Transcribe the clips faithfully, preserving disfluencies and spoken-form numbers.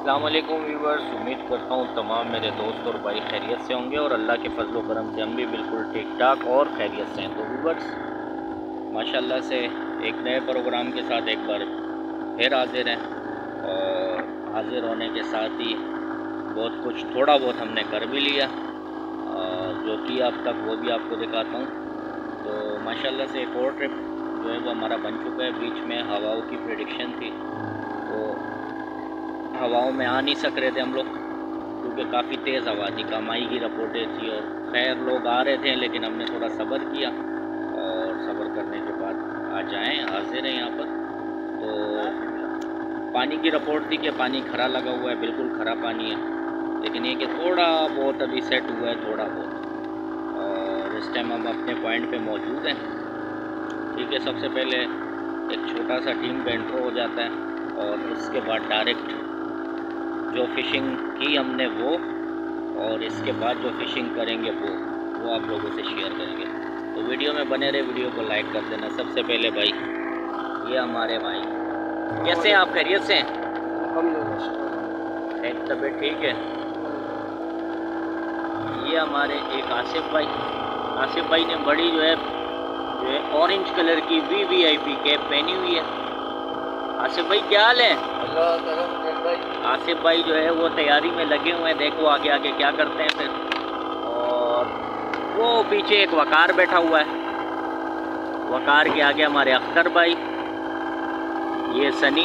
अस्सलाम वालेकुम व्यूवर्स, उम्मीद करता हूँ तमाम मेरे दोस्त और भाई खैरियत से होंगे और अल्लाह के फजल व करम से हम भी बिल्कुल ठीक ठाक और खैरियत से हैं। तो व्यूवर्स माशाल्लाह से एक नए प्रोग्राम के साथ एक बार फिर हाजिर हैं और हाजिर होने के साथ ही बहुत कुछ थोड़ा बहुत हमने कर भी लिया जो कि अब तक वो भी आपको दिखाता हूँ। तो माशाल्लाह से एक और ट्रिप जो है वो हमारा बन चुका है। बीच में हवाओं की प्रेडिक्शन थी तो हवाओं में आ नहीं सक रहे थे हम लोग क्योंकि काफ़ी तेज़ हवा थी, कमाई की रिपोर्टें थी और खैर लोग आ रहे थे लेकिन हमने थोड़ा सब्र किया और सब्र करने के बाद आ जाएँ हाजिर हैं यहाँ पर। तो पानी की रिपोर्ट थी कि पानी खरा लगा हुआ है, बिल्कुल खरा पानी है, लेकिन ये कि थोड़ा बहुत अभी सेट हुआ है थोड़ा बहुत। और इस टाइम हम अपने पॉइंट पे मौजूद हैं। ठीक है, सबसे पहले एक छोटा सा टीम का इंट्रो हो जाता है और उसके बाद डायरेक्ट जो फ़िशिंग की हमने वो और इसके बाद जो फ़िशिंग करेंगे वो वो आप लोगों से शेयर करेंगे। तो वीडियो में बने रहे, वीडियो को लाइक कर देना। सबसे पहले भाई ये हमारे भाई कैसे हैं आप, खैरियत से हैं? एक तबीयत ठीक है। ये हमारे एक आसिफ भाई, आसिफ भाई ने बड़ी जो है जो है ऑरेंज कलर की V V I P cap पहनी हुई है। आसिफ भाई क्या हाल है? आसिफ भाई जो है वो तैयारी में लगे हुए हैं, देखो आगे आगे क्या करते हैं फिर। और वो पीछे एक वकार बैठा हुआ है, वकार के आगे हमारे अख्तर भाई, ये सनी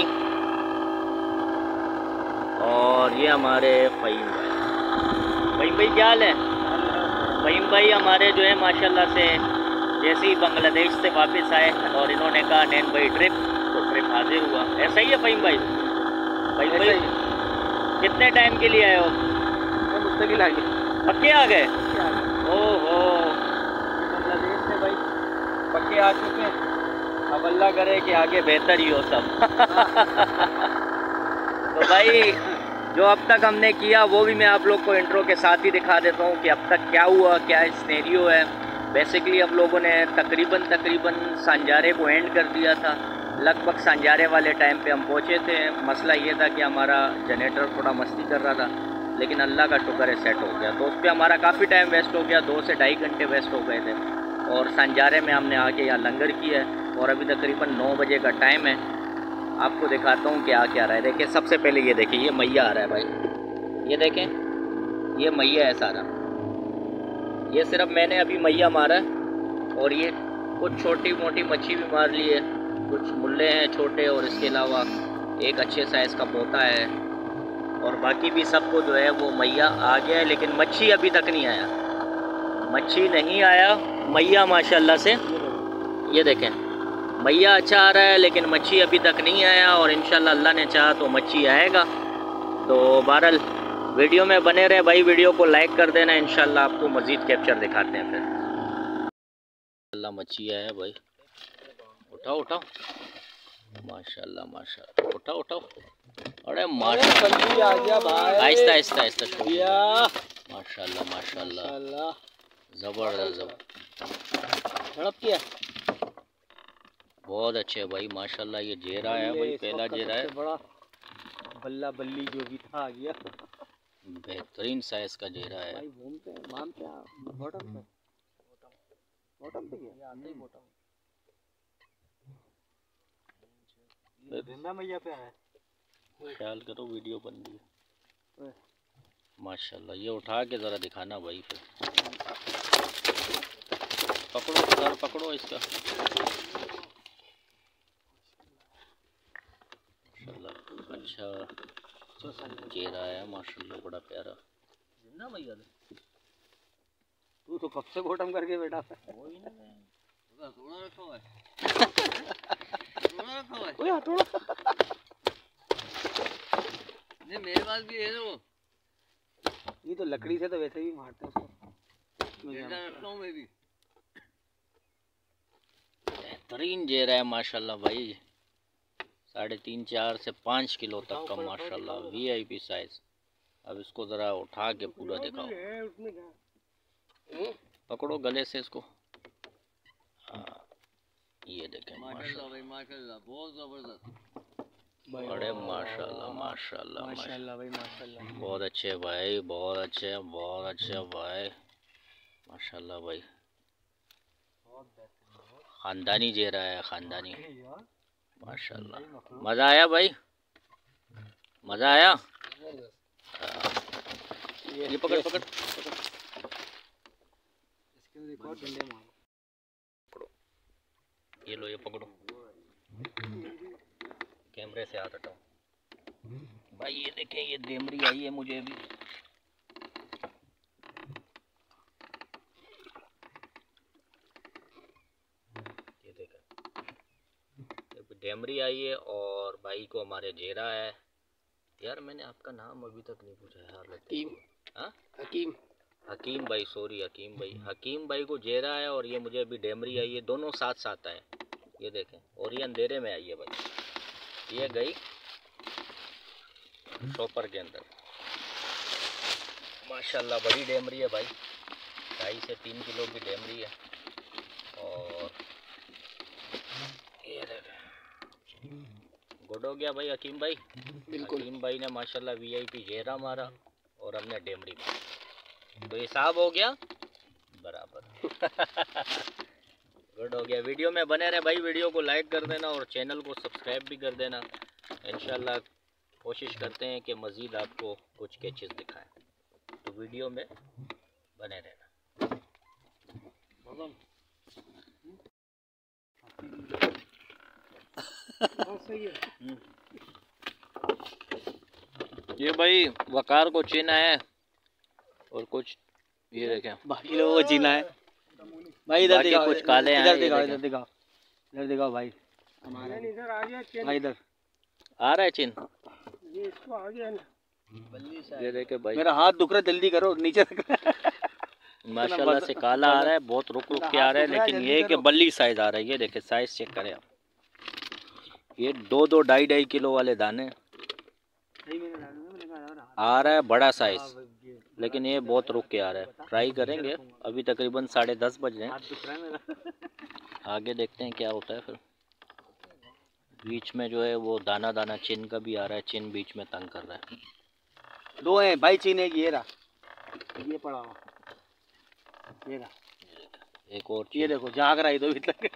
और ये हमारे फ़हीम भाई। फ़हीम भाई क्या हाल है? फ़हीम भाई हमारे जो है माशाल्लाह से जैसे ही बांग्लादेश से वापस आए और इन्होंने कहा नैन भाई ट्रिप, तो ट्रिप हाजिर हुआ। ऐसा ही है फ़हीम भाई? फ़हीम भाई कितने टाइम के लिए आए हो? मुस्तकिल आ गए, पक्के आ गए? ओहो, बांग्लादेश से भाई पक्के आ चुके हैं। अब अल्लाह करे कि आगे बेहतर ही हो सब। तो भाई जो अब तक हमने किया वो भी मैं आप लोग को इंट्रो के साथ ही दिखा देता हूँ कि अब तक क्या हुआ, क्या सिनेरियो है। बेसिकली हम लोगों ने तकरीबन तकरीबन सांजारे को एंड कर दिया था। लगभग सांजारे वाले टाइम पे हम पहुँचे थे। मसला ये था कि हमारा जनरेटर थोड़ा मस्ती कर रहा था, लेकिन अल्लाह का शुक्र है सेट हो गया। तो उस पर हमारा काफ़ी टाइम वेस्ट हो गया, दो से ढाई घंटे वेस्ट हो गए थे। और सांजारे में हमने आके यहाँ लंगर किया है और अभी तकरीबन नौ बजे का टाइम है। आपको दिखाता हूँ क्या क्या रहा है। देखिए सबसे पहले ये देखिए, ये मैया आ रहा है भाई, ये देखें, ये मैया है सारा। ये सिर्फ मैंने अभी मैया मारा है और ये कुछ छोटी मोटी मच्छी भी मार ली है, कुछ मुल्ले हैं छोटे और इसके अलावा एक अच्छे साइज़ का पोता है और बाकी भी सबको जो है वो मैया आ गया है, लेकिन मच्छी अभी तक नहीं आया। मच्छी नहीं आया, मैया माशाल्लाह से ये देखें मैया अच्छा आ रहा है, लेकिन मच्छी अभी तक नहीं आया और इंशाल्लाह अल्लाह ने चाहा तो मच्छी आएगा। तो बहरहाल वीडियो में बने रहे भाई, वीडियो को लाइक कर देना, इंशाल्लाह आपको मज़ीद कैप्चर दिखाते हैं फिर। अल्लाह मच्छी आया भाई, उठाओ उठाओ, माशाल्लाह माशाल्लाह, उठाओ उठाओ। अरे माशाल्लाह, आहिस्ता आहिस्ता आहिस्ता छोड़िए। माशाल्लाह माशाल्लाह, ज़बरदस्त ज़बरदस्त किया, बहुत अच्छे भाई माशाल्लाह। ये जेरा है भाई, पहला जेरा है, बड़ा बल्ला बल्ली जो भी था आ गया, बेहतरीन साइज का जेरा है भाई। घूमते हैं मानते हैं बॉटम पे, बॉटम पे गया आते ही बॉटम जिंदा मैया पे है। ख्याल करो वीडियो बन रही है माशाल्लाह। ये उठा के ज़रा दिखाना भाई, फिर पकड़ो सर, पकड़ो इसका माशाल्लाह। अच्छा चेहरा है माशाल्लाह, बड़ा प्यारा जिंदा भैया। तू तो कब से बॉटम करके बैठा था? वही ना, थोड़ा रखा हुआ है, थोड़ा रखा हुआ है, ओए थोड़ा नहीं मेरे पास भी है। वो ये तो लकड़ी से तो वैसे भी मारते हैं उसको, रखता हूँ मैं भी। बेहतरीन जेरा है माशाल्लाह भाई, साढ़े तीन चार से पाँच किलो तक का माशाल्लाह, वी आई पी साइज। अब इसको ज़रा उठा के पूरा दिखाओ, पकड़ो गले से इसको। हाँ ये देखें माशाल्लाह भाई माशाल्लाह, बहुत ज़बरदस्त बड़े माशाल्लाह माशाल्लाह माशाल्लाह भाई माशाल्लाह। बहुत अच्छे भाई, बहुत अच्छे बहुत अच्छे भाई माशाल्लाह भाई। खानदानी जेरा है, खानदानी माशाल्लाह। मज़ा आया भाई, मज़ा आया। ये पकड़ पकड़ पकड़ो, ये लो, ये पकड़ो, कैमरे से हाथ हटाओ भाई। ये देखें, ये डेमरी आई है मुझे भी। ये देखा, डेमरी आई है और भाई को हमारे जेरा है। यार मैंने आपका नाम अभी तक नहीं पूछा यार। हकीम। हाँ हकीम हकीम भाई, सॉरी हकीम भाई। हकीम भाई को जेरा है और ये मुझे अभी डेमरी आई है, दोनों साथ साथ आए। ये देखें, और ये अंधेरे में आई है भाई। ये गई शॉपर के अंदर माशाल्लाह। बड़ी डेमरी है भाई, ढाई से तीन किलो की डेमरी है। और ये देखें, गुड हो गया भाई हकीम भाई। बिल्कुल। हकीम भाई ने माशाल्लाह वीआईपी जेरा मारा और हमने डेमरी मारी, तो हिसाब हो गया बराबर। गुड हो गया। वीडियो में बने रहे भाई, वीडियो को लाइक कर देना और चैनल को सब्सक्राइब भी कर देना। इंशाल्लाह कोशिश करते हैं कि मज़ीद आपको कुछ कैचेस दिखाएं, तो वीडियो में बने रहना। ये भाई वकार को चीना है और कुछ ये देखें बाकी लोगों को जीना है भाई। इधर दिखाओ, कुछ काले हैं, इधर दिखाओ, इधर दिखाओ, इधर दिखाओ भाई। इधर आ गया भाई इधर आ रहा है चिन। ये इसको आ गया ना। ये देखे भाई, मेरा हाथ दुख रहा, जल्दी करो, नीचे माशाल्लाह से काला आ रहा है, बहुत रुक रुक के आ रहा है, लेकिन ये कि बल्ली साइज आ रहा है। ये देखे साइज चेक करें आप, ये दो दो ढाई ढाई किलो वाले दाने आ रहा है, बड़ा साइज, लेकिन ये बहुत रुक के आ रहा है। ट्राई करेंगे, अभी तकरीबन साढ़े दस बज रहे हैं, आगे देखते हैं क्या होता है। फिर बीच में जो है वो दाना दाना चिन का भी आ रहा है, चिन बीच में तंग कर रहा है। दो हैं भाई, चीने की। ये रहा, ये पड़ा हुआ, ये रहा एक और ये देखो, जाग रहा है तो अभी तक।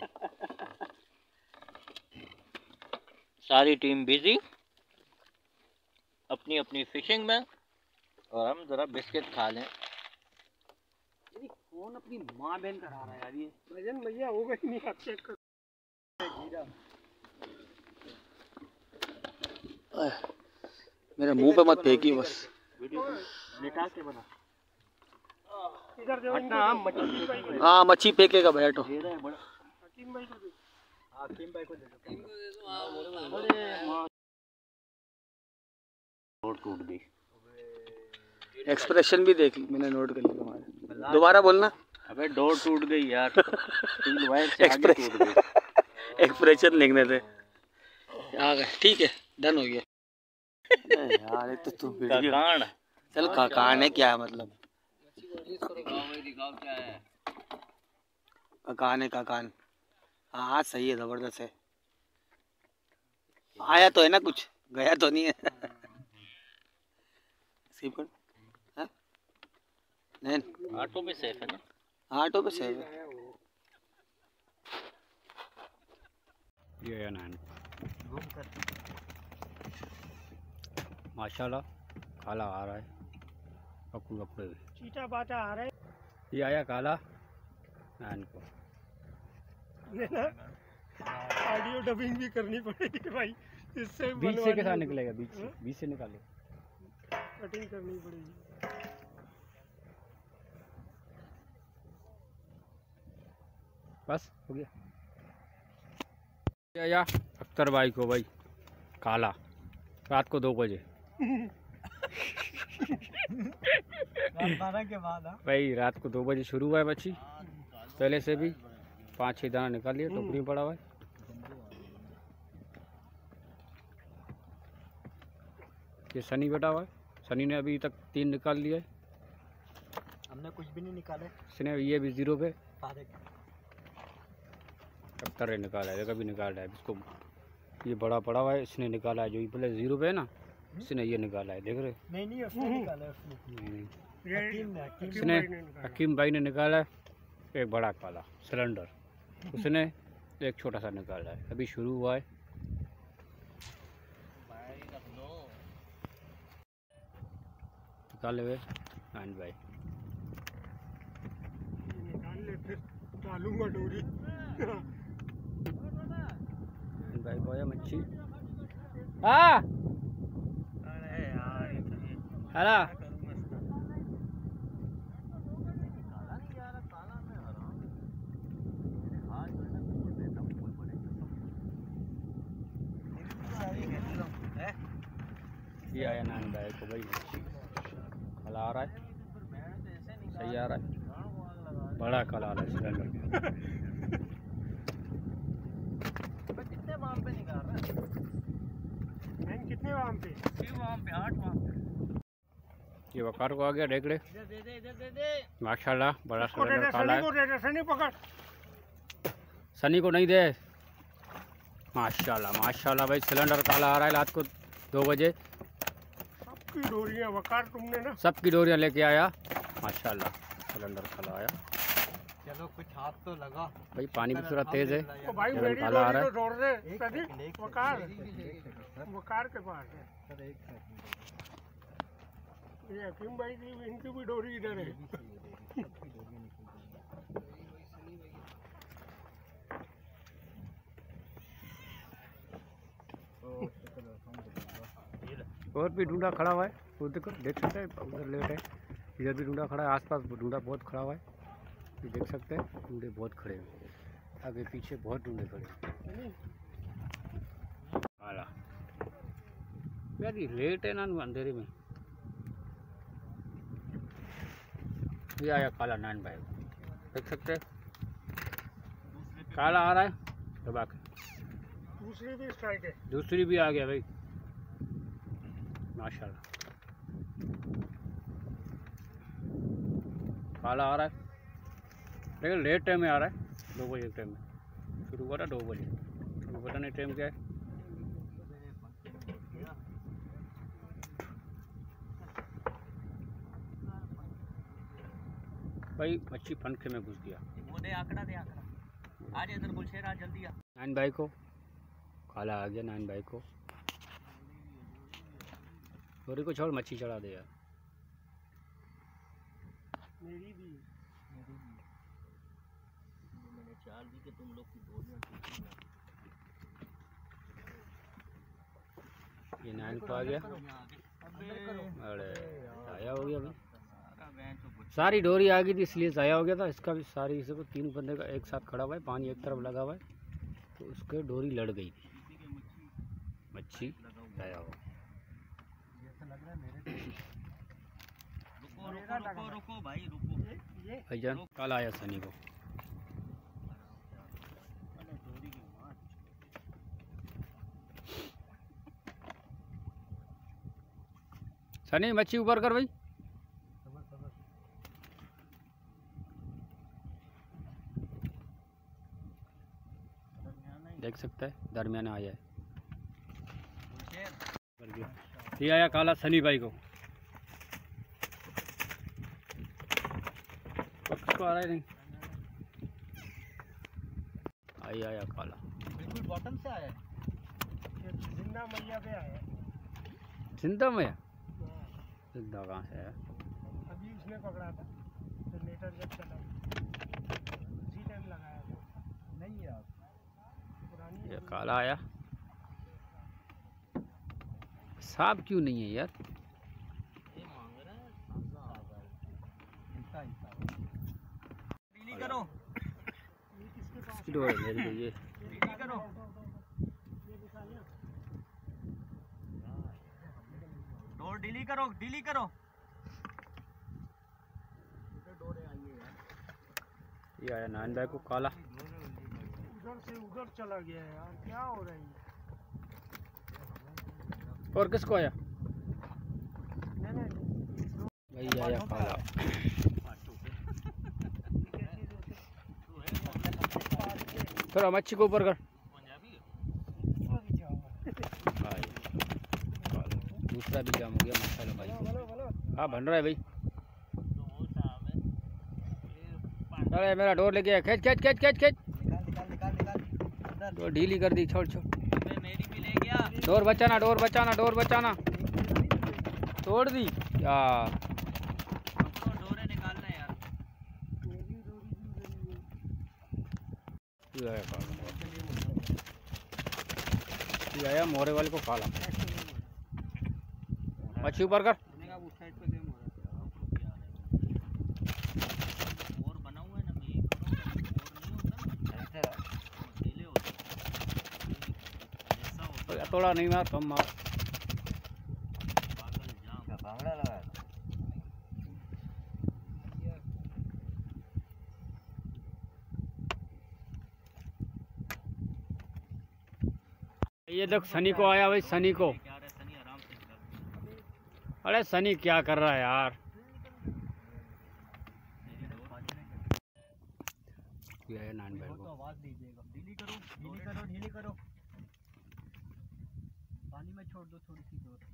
सारी टीम बिजी अपनी अपनी फिशिंग में, और हम जरा बिस्किट खा लें। कौन अपनी माँ बहन करा रहा है यार? ये भजन भैया हो गई नहीं, आप चेक कर। मेरे मुंह पे मत फेंकी बस। लेटा के बना। इधर देखो, हाँ मच्छी फेंकेगा बैठो। हकीम भाई को दे। हकीम भाई को दे दो। टूट गई। एक्सप्रेशन भी देख ली मैंने, नोट कर लिया तुम्हारे। दोबारा बोलना। अबे डोर टूट गई यार, स्टील वायर से आगे टूट गई। एक्सप्रेशन लिखने थे। आ गए, ठीक है, डन हो गया। यार ये तो तू वीडियो कान चल काकान है क्या मतलब? दिखाओ क्या है। काकान है, काकान। हाँ सही है, जबरदस्त है। आया तो है ना, कुछ गया तो नहीं है। स्किप कर। हाँ? नहीं ऑटो पे सेफ है ना? ऑटो पे सेफ है। ये है नैन माशाल्लाह, काला आ रहा है, पकड़ पकड़े चीटा बाटा आ रहा है। ये आया काला नैन को। ये ना ऑडियो डबिंग भी करनी पड़ेगी भाई, इससे बीच से के साथ निकलेगा, बीच से, बीच से निकालो, कटिंग करनी पड़ेगी। बस हो गया। या, या अख्तर भाई को भाई काला रात को दो बजे बारह के बाद भाई रात को दो बजे शुरू हुआ है मच्छी, पहले से भी पाँच छः दाना निकाल लिया, टोकरी में पड़ा हुआ है। ये सनी बैठा हुआ है, सनी ने अभी तक तीन निकाल लिया है। हमने कुछ भी नहीं निकाले। इसने ये भी जीरो पे अख्तर ने निकाला है, कभी निकाल रहा है इसको। ये बड़ा पड़ा हुआ है, इसने निकाला है, जो ये पहले जीरो पे है ना, इसने ये निकाला है, देख रहे? नहीं नहीं उसने निकाला है उसने। हकीम ने हकीम इसने भाई ने निकाला। हकीम भाई ने निकाला है एक बड़ा काला सिलेंडर, उसने एक छोटा सा निकाला है, अभी शुरू हुआ है। निकाले हुए नान भाई, निकाल ले फिर डालूंगा डोरी। नान भाई को आया मच्छी। हाँ अरे यार हरा ये आया नान भाई को भाई मच्छी, काला आ रहा है, सही आ रहा है, बड़ा काला आ रहा है सिलेंडर। कितने वाम पे निकाल रहा है? मैंने कितने वाम पे? वाम पे आठ वाम पे। ये वकार को आ गया डेकड़े, इधर दे दे इधर दे दे। माशाल्लाह बड़ा इसको दे दे, सिलेंडर काला सनी को है। दे दे, सनी पकड़। सनी को नहीं दे, माशाल्लाह माशाल्लाह भाई सिलेंडर काला आ रहा है रात को दो बजे, सबकी डोरियां वकार तुमने ना। सबकी डोरियां लेके आया, माशाल्लाह सिलेंडर काला आया। चलो कुछ हाथ तो लगा भाई पानी भी थोड़ा तेज है, तो भाई गरम मेरी काला आ डोरी रहा तो है। छोड़ दे सनी, वकार वकार के पास है। ये हकीम भाई की इनकी भी डोरी इधर है। और भी ढूंढा खड़ा हुआ है, वो देखो देख सकते हैं, उधर लेट है, इधर भी ढूंढा खड़ा है, आसपास ढूंढा बहुत खड़ा हुआ है, ये देख सकते हैं ढूंढे बहुत खड़े हैं, आगे पीछे बहुत ढूंढे खड़े हैं। काला यार ये लेट है ना अंधेरे में। ये आया काला नान भाई, देख सकते हैं काला आ रहा है दबा के, दूसरी भी स्ट्राइक है। दूसरी भी आ गया भाई माशाल्लाह, काला आ रहा है लेकिन लेट टाइम में आ रहा है, दो बजे टाइम में शुरू हुआ था, दो बजे अभी पता नहीं टाइम क्या है। भाई मच्छी फनके में घुस गया। वो दे आंकड़ा दे आंकड़ा। आज इधर बुलशेर आ जल्दी आ। नान भाई को काला आ गया, नान भाई को डोरी को छोड़ मच्छी चढ़ा दे यार। मेरी भी मैंने चाल दी कि तुम लोग की डोरियां टूटी ना। ये नान को आ गया, अरे आया हो गया अभी, सारी डोरी आ गई थी इसलिए ज़ाया हो गया था इसका भी, सारी इसे को तीन बंदे का एक साथ खड़ा हुआ है, पानी एक तरफ लगा हुआ है तो उसके डोरी लड़ गई थी, मच्छी ज़ाया हो। रुको रुको रुको रुको भाई रुको। भाईजान काला आया सनी को, सनी मच्छी ऊपर कर भाई। देख सकते हैं दरमियान आया है, ये आया काला सनी भाई को, को आ रहा है नहीं, आई आया काला, बिल्कुल बॉटम से आया है। ये जिंदा मैया पे आया। जिंदा में जिंदा कहाँ से है? अभी उसने पकड़ा था तो लेटर जब चला उसी टाइम लगाया था। नहीं यार पुरानी ये काला आया, सांप क्यों नहीं है यार? ये मांग रहा है इंसा इंसा ढीली करो। ये किसके पास इसकी डोर है मेरी, ये ढीली करो। डोर ढीली करो ढीली करो। ये आया नान भाई को काला, उधर से उधर चला गया है यार, क्या हो रहा है? और किसको आया? नहीं नहीं भाई आया काला, थोड़ा मच्छी को ऊपर कर, वो भी जाओ। दूसरा भी जाम हो गया माशाल्लाह भाई को। हाँ बन रहा है भाई। अरे मेरा डोर लेके खींच खींच खींच खींच खींच डोर ढीली कर दी। छोड़ छोड़ मेरी भी ले गया। डोर बचाना डोर बचाना डोर बचाना। तोड़ दी यार। डोरे निकालना यार। ये आया मोरे वाले को काला। मच्छी ऊपर कर। थोड़ा नहीं मार कम मार। ये देख सनी को आया भाई सनी को। अरे सनी क्या कर रहा है यार। ये है नान भाई को। आवाज दीजिएगा। ढीली करो ढीली करो ढीली करो। पानी में छोड़ दो थोड़ी सी दूर।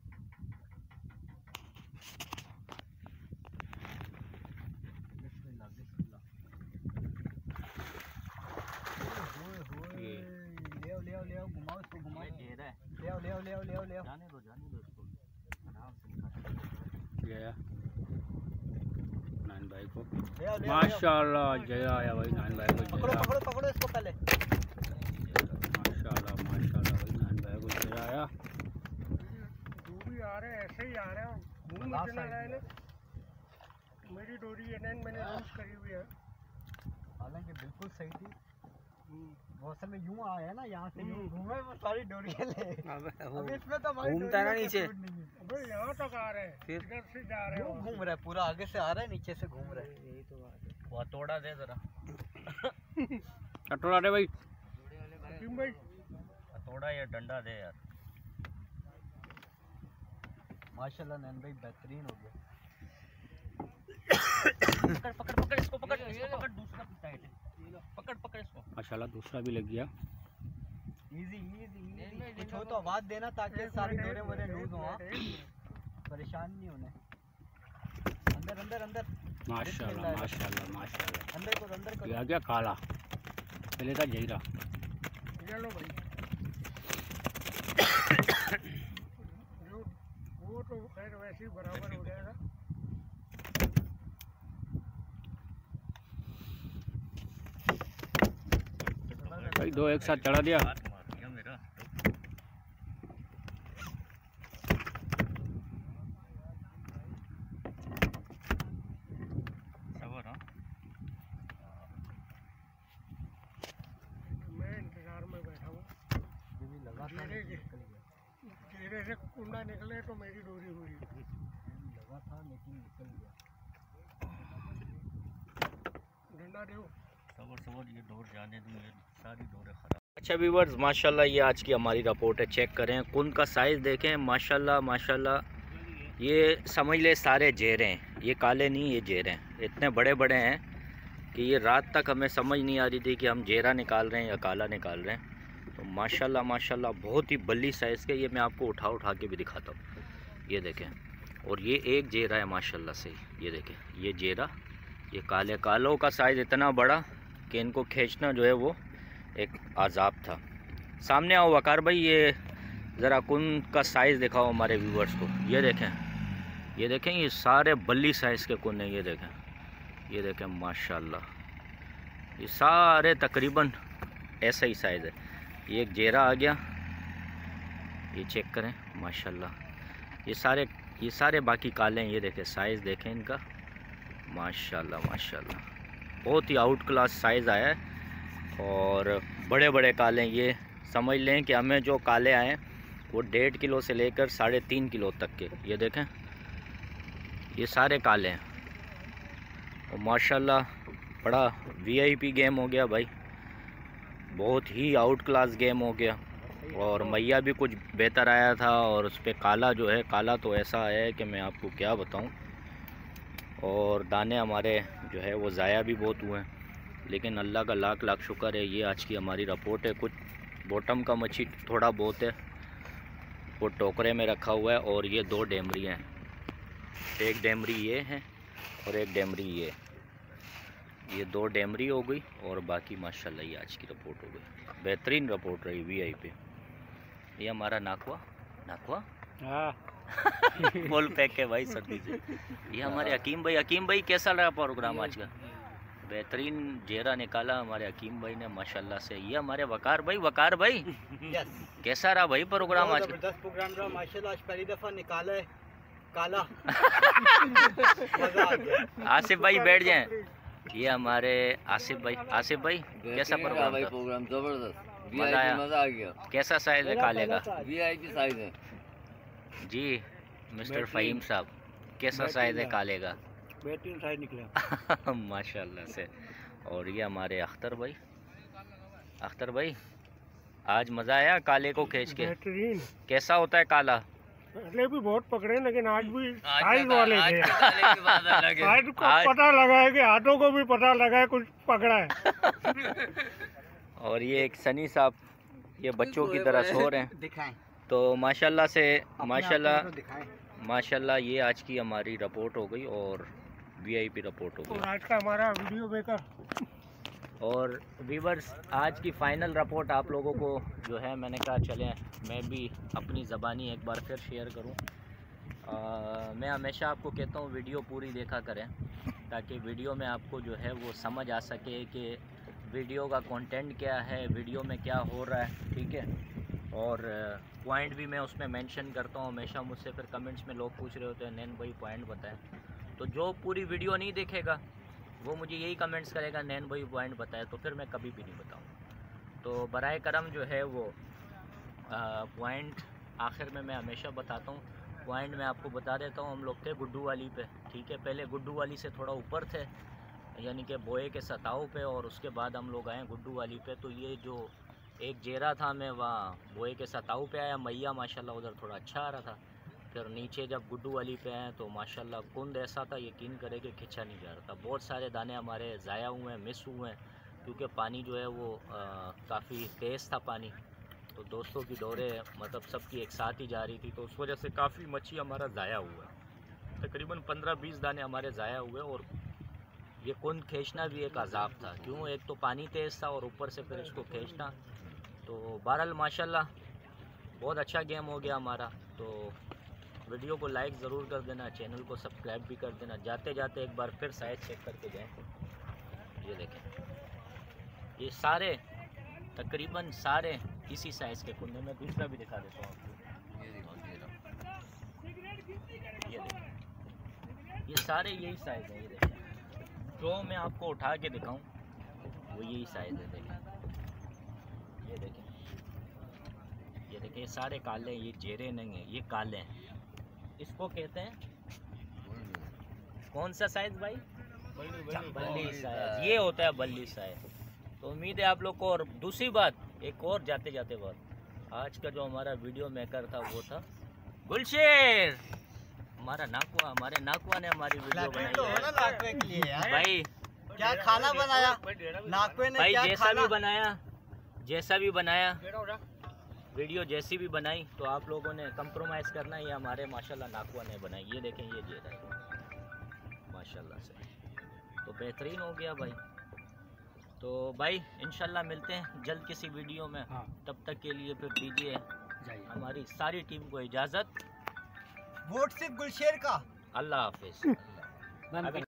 बिस्मिल्लाह बिस्मिल्लाह। ले आओ ले आओ ले आओ घुमाओ इसको घुमाओ। ले आओ ले आओ ले आओ ले आओ ले आओ। जाने दो जाने दो इसको आराम से निकालो। ये आया नान भाई को माशाल्लाह जय आया भाई नान भाई को। पकड़ो पकड़ो पकड़ो इसको पहले। माशाल्लाह माशाल्लाह भाई नान भाई को जय आया। जो भी आ रहे हैं ऐसे ही आ रहे हैं। घूम मत ना रहे ना। मेरी डोरी है ना मैंने लूज करी हुई है। हालांकि बिल्कुल सही थी। वो असल में यूं आया है ना यहाँ से यूं घूमे वो सारी डोरियां ले। अब इसमें तो भाई घूमता है ना नीचे। अबे यहाँ तक आ रहे हैं। फिर इधर से जा रहे यूं हैं। घूम रहा है पूरा आगे से आ रहा है नीचे से घूम रहा है। यही तो बात है। वो हथौड़ा दे जरा। कटोरा दे भाई। हकीम भाई हथौड़ा या डंडा दे यार। माशाल्लाह नैन भाई बेहतरीन हो गया। पकड़ पकड़ पकड़ इसको पकड़ इसको पकड़। दूसरा साइड है। पकड़ पकड़ इसको। माशाल्लाह दूसरा भी लग गया। इजी इजी कुछ हो तो आवाज देना ताकि सारी डोरे वोरे लूज हो। परेशान नहीं होने। अंदर अंदर अंदर। माशाल्लाह माशाल्लाह माशाल्लाह। अंदर करो अंदर करो। ये आ गया काला। पहले था जहीरा। चलो भाई। जो वो तो खैर वैसे ही बराबर हो जाएगा। भाई दो एक साथ चढ़ा दिया। मेरा सबर। हाँ मैं इंतजार में बैठा हूँ। लगा था घेरे के निकल गया। घेरे से कुंडा निकले तो मेरी डोरी हुई। लगा था लेकिन निकल गया। डंडा दो। सबर सबर ये डोर जाने दूँ। ये सारी डोरें खराब। अच्छा व्यूअर्स माशाल्लाह ये आज की हमारी रिपोर्ट है। चेक करें कुन का साइज़ देखें। माशाल्लाह माशाल्लाह ये समझ ले सारे जेरे हैं। ये काले नहीं ये जेरे हैं। इतने बड़े बड़े हैं कि ये रात तक हमें समझ नहीं आ रही थी कि हम जेरा निकाल रहे हैं या काला निकाल रहे हैं। तो माशाल्लाह माशाल्लाह बहुत ही बल्ली साइज़ के। ये मैं आपको उठा उठा के भी दिखाता हूँ। ये देखें और ये एक जेरा है माशाल्लाह से। ये देखें ये जेरा। ये काले कालों का साइज़ इतना बड़ा कि इनको खींचना जो है वो एक आज़ाब था। सामने आओ वकार भाई। ये ज़रा कुन का साइज़ दिखाओ हमारे व्यूवर्स को। ये देखें ये देखें ये सारे बल्ली साइज़ के कुन हैं। ये देखें ये देखें माशाल्लाह ये सारे तकरीबन ऐसा ही साइज़ है। ये एक जेरा आ गया। ये चेक करें माशाल्लाह ये सारे ये सारे बाकी काले हैं। ये देखें साइज़ देखें इनका माशाल्लाह माशाल्लाह बहुत ही आउट क्लास साइज़ आया है। और बड़े बड़े काले हैं। ये समझ लें कि हमें जो काले आए वो डेढ़ किलो से लेकर साढ़े तीन किलो तक के। ये देखें ये सारे काले हैं। और माशाल्लाह बड़ा वीआईपी गेम हो गया भाई। बहुत ही आउट क्लास गेम हो गया। और मैया भी कुछ बेहतर आया था। और उस पर काला जो है काला तो ऐसा है कि मैं आपको क्या बताऊं। और दाने हमारे जो है वो ज़ाया भी बहुत हुए हैं। लेकिन अल्लाह का लाख लाख शुक्र है। ये आज की हमारी रिपोर्ट है। कुछ बॉटम का मच्छी थोड़ा बहुत है। इसको टोकरे में रखा हुआ है और ये दो डेमरियाँ हैं, एक डेमरी ये है और एक डेमरी ये ये दो डेमरी हो गई और बाकी माशाल्लाह ये आज की रिपोर्ट हो गई, बेहतरीन रिपोर्ट रही वीआईपी। ये हमारा नाकवा नाकवा फुल पैक है भाई सर्दी से। ये हमारे हकीम भाई, हकीम भाई कैसा रहा प्रोग्राम आज का? बेहतरीन जेरा निकाला हमारे हकीम भाई ने माशाल्लाह से। ये हमारे वकार भाई, वकार भाई यस कैसा रहा भाई प्रोग्राम आज का? जबरदस्त प्रोग्राम रहा माशाल्लाह, आज पहली दफा निकाला है काला। आसिफ भाई बैठ जाएं। ये हमारे आसिफ भाई, आसिफ भाई कैसा प्रोग्राम था? प्रोग्राम जबरदस्त, मजा आया, मजा आ गया। कैसा साइज है काले का? वीआईपी साइज है जी मिस्टर फ़हीम साहब, कैसा साइज है काले का? बेहतरीन साइज निकला माशाल्लाह से। और ये हमारे अख्तर भाई, अख्तर भाई आज मज़ा आया काले को खींच के? बेहतरीन। कैसा होता है काला? पहले भी बहुत पकड़े लेकिन आज भी साइज वाले थे। आज आज को आज- पता लगा है कि हाथों को भी पता लगा है कुछ पकड़ा है। और ये एक सनी साहब ये बच्चों की तरह सो रहे हैं। दिखाएं तो माशाल्लाह से माशाल्लाह अपने आप को दिखाएं। माशाल्लाह ये आज की हमारी रिपोर्ट हो गई और वीआईपी रिपोर्ट हो और गई। आज का हमारा वीडियो मेकर और व्यूवर्स आज की फ़ाइनल रिपोर्ट आप लोगों को जो है मैंने कहा चलें मैं भी अपनी ज़बानी एक बार फिर शेयर करूं। आ, मैं हमेशा आपको कहता हूं वीडियो पूरी देखा करें ताकि वीडियो में आपको जो है वो समझ आ सके कि वीडियो का कंटेंट क्या है, वीडियो में क्या हो रहा है, ठीक है। और पॉइंट भी मैं उसमें मेंशन करता हूं हमेशा। मुझसे फिर कमेंट्स में लोग पूछ रहे होते हैं नैन भाई पॉइंट बताएं, तो जो पूरी वीडियो नहीं देखेगा वो मुझे यही कमेंट्स करेगा नैन भाई पॉइंट बताए, तो फिर मैं कभी भी नहीं बताऊँ। तो बराए करम जो है वो पॉइंट आखिर में मैं हमेशा बताता हूँ। पॉइंट मैं आपको बता देता हूँ। हम लोग थे गुड्डू वाली पे, ठीक है। पहले गुड्डू वाली से थोड़ा ऊपर थे यानी कि बोए के सताव पे, और उसके बाद हम लोग आए गुड्डू वाली पे। तो ये जो एक जेरा था मैं वहाँ बोए के सताव पे आया, मैया माशाल्लाह उधर थोड़ा अच्छा आ रहा था। फिर नीचे जब गुड्डू वाली पे आए तो माशाल्लाह कुंद ऐसा था यकीन करे कि खिंचा नहीं जा रहा था। बहुत सारे दाने हमारे ज़ाया हुए हैं, मिस हुए हैं, क्योंकि पानी जो है वो काफ़ी तेज़ था पानी। तो दोस्तों की डोरे मतलब सबकी एक साथ ही जा रही थी, तो उस वजह से काफ़ी मच्छी हमारा ज़ाया हुआ है। तकरीबन पंद्रह बीस दाने हमारे ज़ाया हुए। और ये कुंद खींचना भी एक अजाब था, क्यों? एक तो पानी तेज़ था और ऊपर से फिर इसको खींचना। तो बहरहाल माशाल्लाह बहुत अच्छा गेम हो गया हमारा। तो वीडियो को लाइक ज़रूर कर देना, चैनल को सब्सक्राइब भी कर देना। जाते जाते एक बार फिर साइज चेक करके जाएँ। ये देखें, ये सारे तकरीबन सारे इसी साइज़ के कुंदे। मैं दूसरा भी दिखा देता हूँ आपको। ये देखें, ये सारे यही साइज़ है। ये देखें, जो मैं आपको उठा के दिखाऊं वो यही साइज़ है। देखें, ये देखें, ये देखें, ये सारे काले हैं, ये जेरे नहीं हैं, ये काले हैं। इसको कहते हैं कौन सा साइज़ भाई? बल्ली साइज़। ये होता है बल्ली साइज़। तो उम्मीद है आप लोग को। और दूसरी बात, एक और जाते जाते बात, आज का जो हमारा वीडियो मेकर था वो था गुलशेर, हमारा नाकुआ। हमारे नाकुआ ने हमारी वीडियो बनाई नाकवे के लिए है यार। भाई। क्या खाना बनाया नाकवे ने? भाई क्या जैसा खाना? भी बनाया, जैसा भी बनाया वीडियो जैसी भी बनाई, तो आप लोगों ने कंप्रोमाइज़ करना। ये हमारे माशाल्लाह नाकुआ ने बनाई। ये देखें, ये जेरा है माशाल्लाह से, तो बेहतरीन हो गया भाई। तो भाई इंशाल्लाह मिलते हैं जल्द किसी वीडियो में। हाँ। तब तक के लिए फिर दीजिए हमारी सारी टीम को इजाज़त। वोट सिर्फ गुलशेर का। अल्लाह हाफिज़।